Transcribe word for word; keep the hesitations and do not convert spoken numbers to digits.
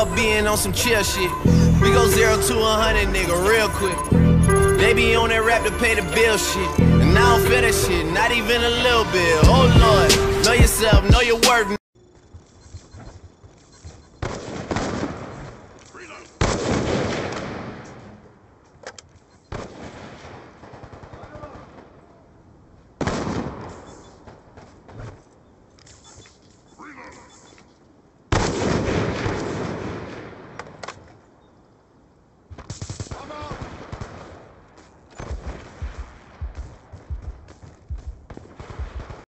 up being on some chill shit. We go zero to a hundred, nigga, real quick. They be on that rap to pay the bill shit, and I don't feel that shit, not even a little bit. Oh Lord, know yourself, know your worth.